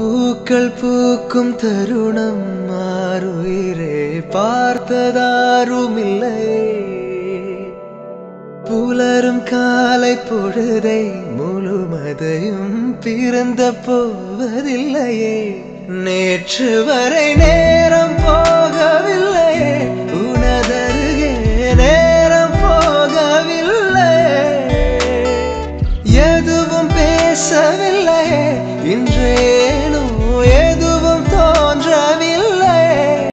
பூக்கள் பூக்கும் தருணம் மாறுயிரே பார்த்ததாருமில்லை. புலரும் காலை பொழுதை முழுமதையும் பிறந்த போவதில்லையே. நேற்று வரை